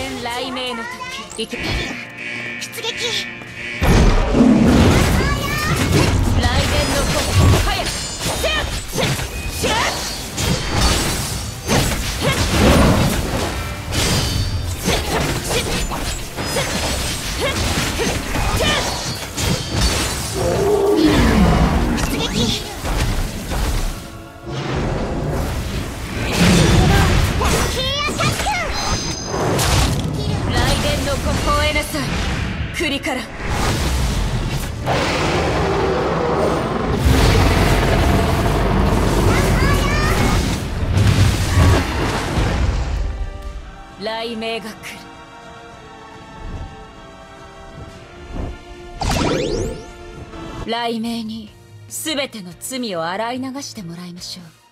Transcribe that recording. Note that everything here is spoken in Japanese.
戦雷鳴の時、行け。 出撃。 雷電の炎、早く。せっせっせっ。栗から雷鳴が来る。雷鳴に全ての罪を洗い流してもらいましょう。